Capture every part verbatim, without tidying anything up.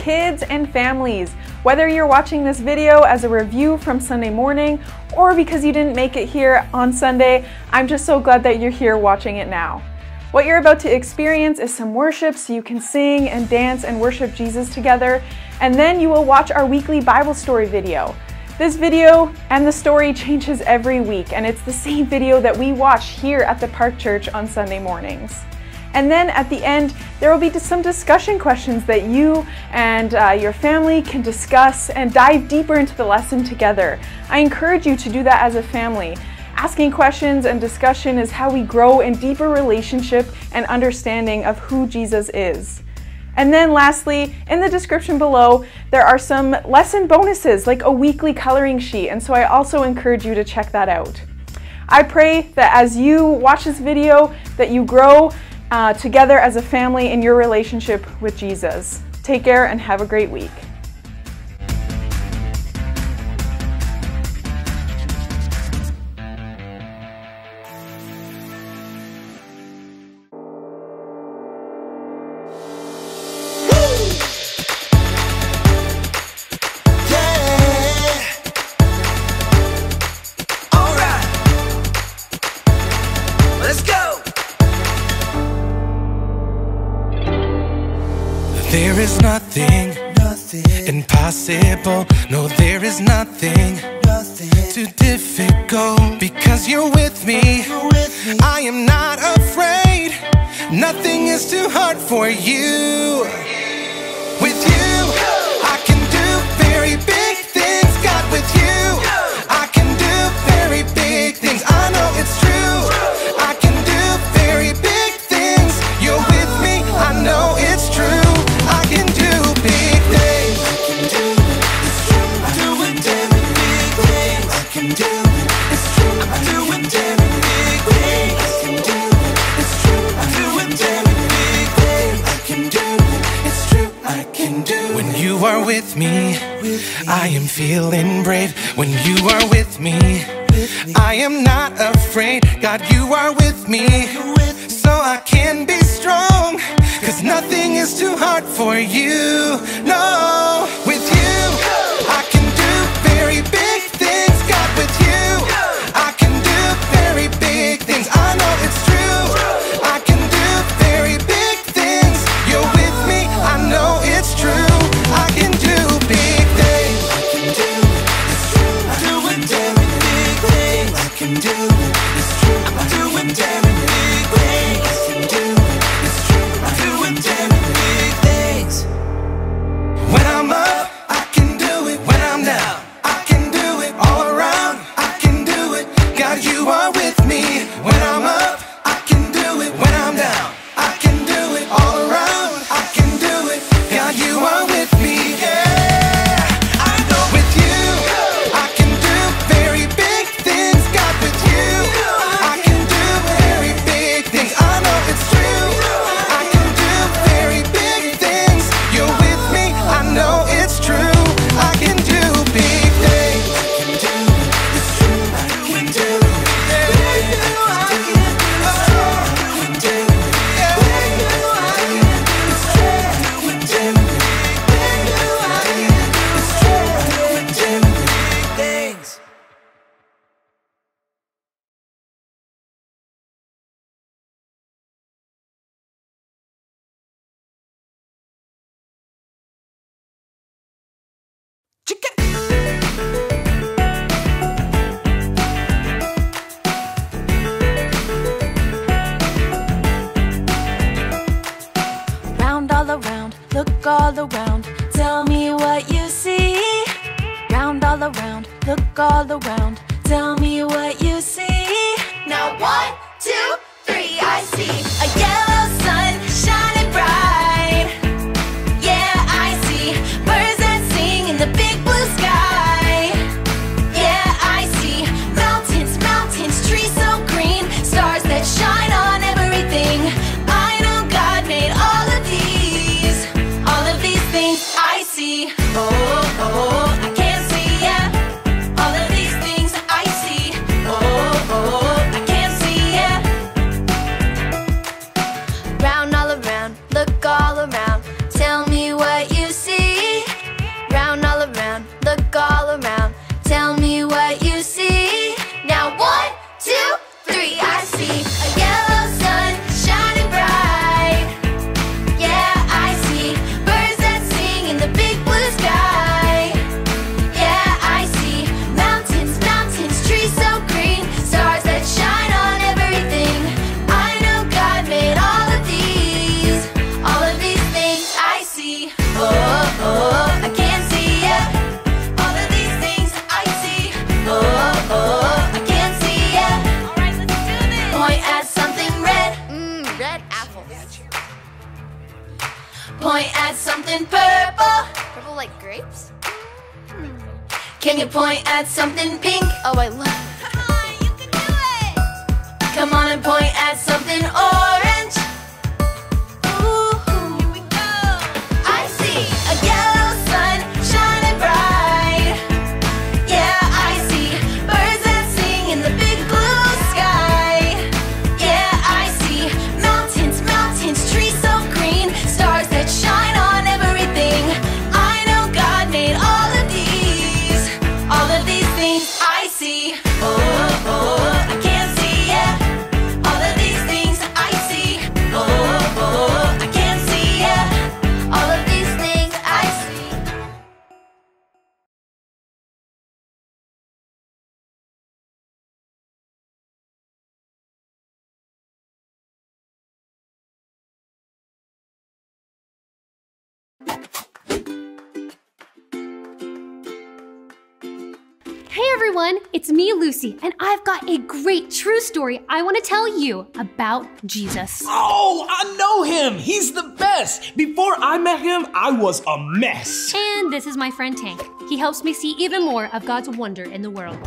kids and families. Whether you're watching this video as a review from Sunday morning or because you didn't make it here on Sunday, I'm just so glad that you're here watching it now. What you're about to experience is some worship so you can sing and dance and worship Jesus together, and then you will watch our weekly Bible story video. This video and the story changes every week, and it's the same video that we watch here at the Park Church on Sunday mornings. And then at the end, there will be some discussion questions that you and uh, your family can discuss and dive deeper into the lesson together. I encourage you to do that as a family. Asking questions and discussion is how we grow in deeper relationship and understanding of who Jesus is. And then lastly, in the description below, there are some lesson bonuses like a weekly coloring sheet, and so I also encourage you to check that out. I pray that as you watch this video, that you grow uh, together as a family in your relationship with Jesus. Take care and have a great week. There is nothing, nothing impossible. No, there is nothing, nothing too difficult. Because you're with me, you're with me. I am not afraid. Nothing is too hard for you. With you, I can do very big things. God, with you, I can do very big things. I know it's true. I can do very big things. You're with me, I know it's true. When you are with me, I am feeling brave. When you are with me, I am not afraid. God, you are with me, so I can be strong. Cause nothing is too hard for you. No, with you, I can do very big things. God, with you, I can do very big things. I know it's true. I can do very big things. You're with me, I know it's true. I can do big things. I can do it, it's true. I'm doing very big things. I can do it, it's true. I'm doing very big things. I can do it, it's true. I'm doing very big things. When I'm up, I can do it. When I'm down, I can do it. All around, I can do it. God, you are with me. When I'm up, I can do it. When I'm down, I can do it. All around, I can do it. God, you are with me. Yeah, I know with you, I can do very big things. God, with you, I can do very big things. I know it's true. I can do very big things. You're with me, I know it's true. I can do big things. I can do it, it's true. I can do it. Round all around, look all around, tell me what you see. Round all around, look all around, tell me what you see. Now one, two, three, I see a yellow sun shining bright. Yeah, I see birds that sing in the big blue sky. Yeah, I see mountains, mountains, trees so green, stars that shine on everything. I know God made all of these, all of these things I see. Oh, oh, oh, I can't see yet. All of these things I see. Oh, oh, I can't see yet. point at something purple? Purple like grapes? Can you point at something pink? Oh, I love it. Come on, you can do it! Come on and point at something orange. Ooh, here we go. I see a yellow sun shining bright. Yeah, I see birds that sing in the big blue sky. Yeah, I see mountains, mountains, trees so green, stars that shine on everything. I know God made all of these, all of these things I see. Oh, oh, I can't see, yeah. All of these things I see. Oh, oh, I can't see, yeah. All of these things I see. Hey everyone, it's me, Lucy, and I've got a great true story I want to tell you about Jesus. Oh, I know him. He's the best. Before I met him, I was a mess. And this is my friend Tank. He helps me see even more of God's wonder in the world.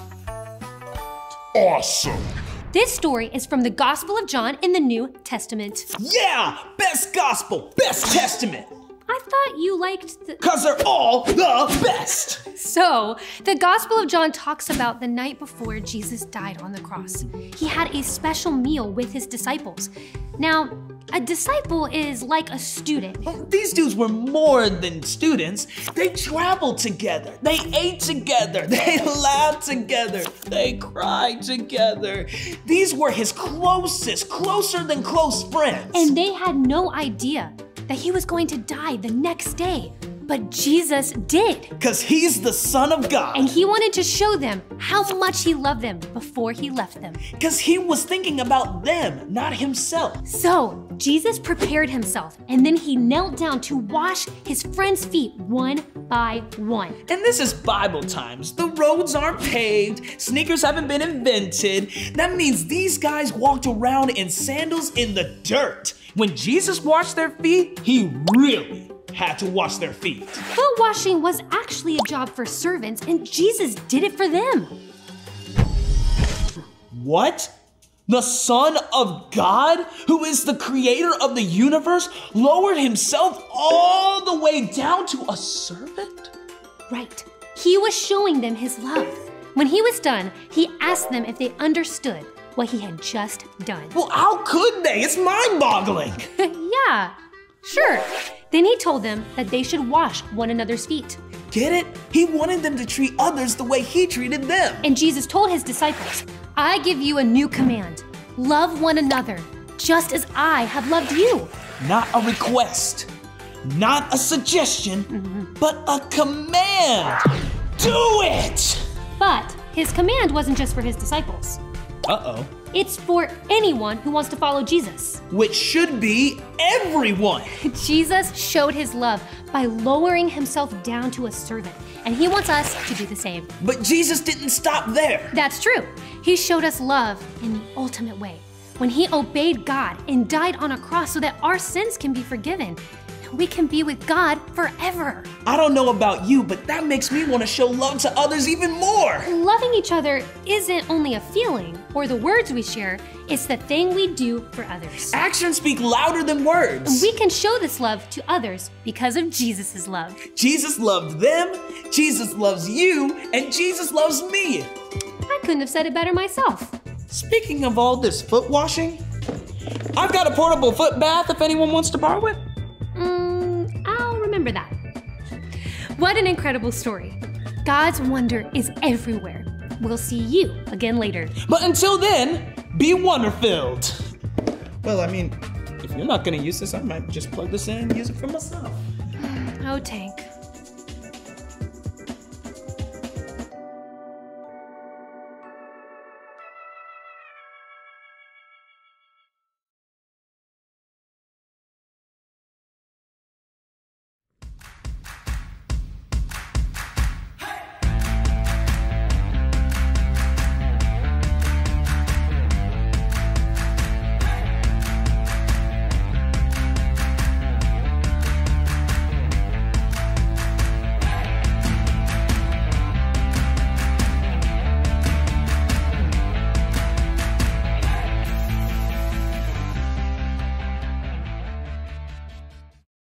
Awesome. This story is from the Gospel of John in the New Testament. Yeah, best gospel, best testament. I thought you liked the... Cause they're all the best. So, the Gospel of John talks about the night before Jesus died on the cross. He had a special meal with his disciples. Now, a disciple is like a student. Well, these dudes were more than students. They traveled together. They ate together. They laughed together. They cried together. These were his closest, closer than close friends. And they had no idea that he was going to die the next day. But Jesus did. Because he's the Son of God. And he wanted to show them how much he loved them before he left them. Because he was thinking about them, not himself. So, Jesus prepared himself, and then he knelt down to wash his friends' feet one by one. And this is Bible times. The roads aren't paved, sneakers haven't been invented. That means these guys walked around in sandals in the dirt. When Jesus washed their feet, he really had to wash their feet. Foot washing was actually a job for servants, and Jesus did it for them. What? The Son of God, who is the creator of the universe, lowered himself all the way down to a servant? Right. He was showing them his love. When he was done, he asked them if they understood what he had just done. Well, how could they? It's mind-boggling. Yeah, sure. Then he told them that they should wash one another's feet. Get it? He wanted them to treat others the way he treated them. And Jesus told his disciples, I give you a new command. Love one another, just as I have loved you. Not a request, not a suggestion, mm-hmm. but a command. Do it! But his command wasn't just for his disciples. Uh-oh. It's for anyone who wants to follow Jesus. Which should be everyone. Jesus showed his love by lowering himself down to a servant, and he wants us to do the same. But Jesus didn't stop there. That's true. He showed us love in the ultimate way, when he obeyed God and died on a cross so that our sins can be forgiven. We can be with God forever. I don't know about you, but that makes me want to show love to others even more. Loving each other isn't only a feeling or the words we share, it's the thing we do for others. Actions speak louder than words. We can show this love to others because of Jesus' love. Jesus loved them, Jesus loves you, and Jesus loves me. I couldn't have said it better myself. Speaking of all this foot washing, I've got a portable foot bath if anyone wants to borrow it. Mm, I'll remember that. What an incredible story. God's wonder is everywhere. We'll see you again later. But until then, be wonder-filled. Well, I mean, if you're not gonna use this, I might just plug this in and use it for myself. Oh, Tank.